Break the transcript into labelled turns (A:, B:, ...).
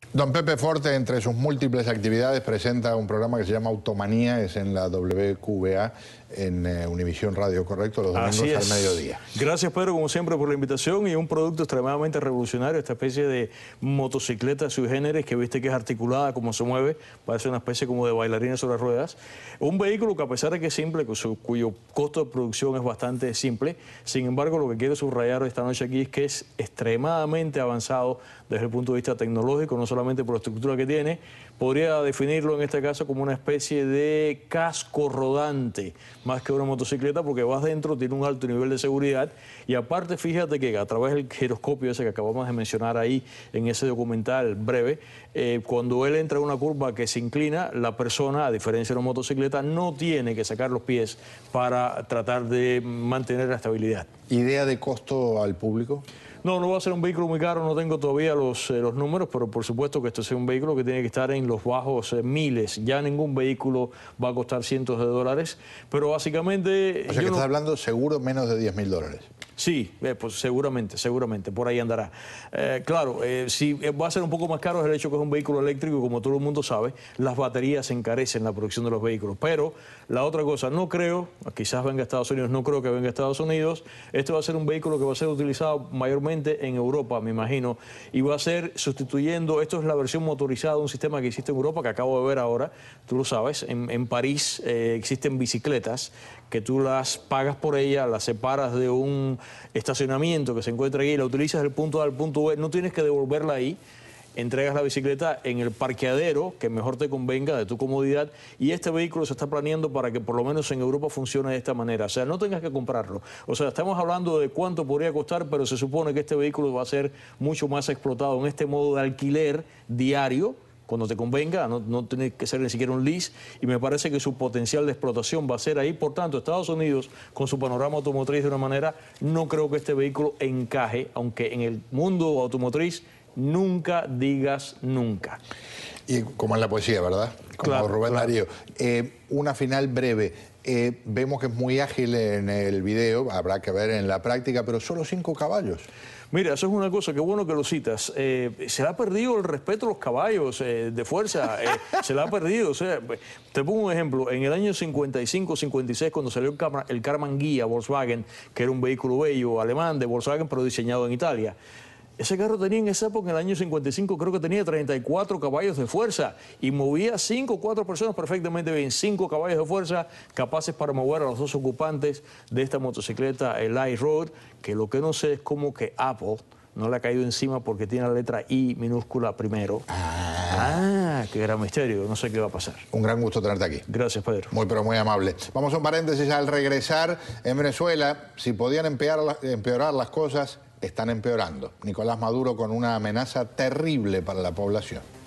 A: Don Pepe Forte, entre sus múltiples actividades, presenta un programa que se llama Automanía, es en la WQVA, en Univisión Radio, ¿correcto? Los domingos al mediodía.
B: Gracias, Pedro, como siempre, por la invitación y un producto extremadamente revolucionario, esta especie de motocicleta sui generis que viste que es articulada, como se mueve, parece una especie como de bailarina sobre ruedas. Un vehículo que a pesar de que es simple, cuyo costo de producción es bastante simple, sin embargo, lo que quiero subrayar esta noche aquí es que es extremadamente avanzado desde el punto de vista tecnológico, no solamente por la estructura que tiene, podría definirlo en este caso como una especie de casco rodante, más que una motocicleta, porque vas dentro, tiene un alto nivel de seguridad y aparte fíjate que a través del giroscopio ese que acabamos de mencionar ahí en ese documental breve, cuando él entra en una curva que se inclina, la persona, a diferencia de una motocicleta, no tiene que sacar los pies para tratar de mantener la estabilidad.
A: ¿Idea de costo al público?
B: No, no va a ser un vehículo muy caro, no tengo todavía los números, pero por supuesto que esto es un vehículo que tiene que estar en los bajos miles. Ya ningún vehículo va a costar cientos de dólares, pero básicamente...
A: O sea que estás hablando seguro menos de $10.000.
B: Sí, pues seguramente, por ahí andará. Claro, si va a ser un poco más caro es el hecho que es un vehículo eléctrico y como todo el mundo sabe, las baterías encarecen la producción de los vehículos. Pero la otra cosa, no creo, quizás venga a Estados Unidos, no creo que venga a Estados Unidos, este va a ser un vehículo que va a ser utilizado mayormente en Europa, me imagino, y va a ser sustituyendo, esto es la versión motorizada de un sistema que existe en Europa, que acabo de ver ahora, tú lo sabes, en París existen bicicletas que tú las pagas por ellas, las separas de un estacionamiento que se encuentra aquí, la utilizas del punto A al punto B, no tienes que devolverla ahí, entregas la bicicleta en el parqueadero que mejor te convenga de tu comodidad y este vehículo se está planeando para que por lo menos en Europa funcione de esta manera, o sea, no tengas que comprarlo. O sea, estamos hablando de cuánto podría costar, pero se supone que este vehículo va a ser mucho más explotado en este modo de alquiler diario, cuando te convenga, no tiene que ser ni siquiera un lease, y me parece que su potencial de explotación va a ser ahí. Por tanto, Estados Unidos, con su panorama automotriz de una manera, no creo que este vehículo encaje, aunque en el mundo automotriz nunca digas nunca.
A: Y como en la poesía, ¿verdad? Como claro, Rubén Darío. Una final breve. Vemos que es muy ágil en el video, habrá que ver en la práctica, pero solo 5 caballos.
B: Mira, eso es una cosa, qué bueno que lo citas. Se le ha perdido el respeto a los caballos de fuerza, se le ha perdido. O sea, te pongo un ejemplo, en el año 55-56, cuando salió el Karmann Ghia Volkswagen, que era un vehículo bello alemán de Volkswagen, pero diseñado en Italia. Ese carro tenía en esa época, en el año 55, creo que tenía 34 caballos de fuerza y movía 5 o 4 personas perfectamente bien, 5 caballos de fuerza capaces para mover a los 2 ocupantes de esta motocicleta, el iRoad, que lo que no sé es cómo que Apple no le ha caído encima porque tiene la letra I minúscula primero. Qué gran misterio, no sé qué va a pasar.
A: Un gran gusto tenerte aquí.
B: Gracias, Pedro.
A: Muy, pero muy amable. Vamos a un paréntesis al regresar. En Venezuela, si podían empeorar las cosas, están empeorando. Nicolás Maduro con una amenaza terrible para la población.